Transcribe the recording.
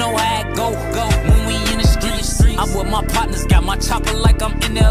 know how it go. When we in the streets, I'm with my partners, got my chopper like I'm in there.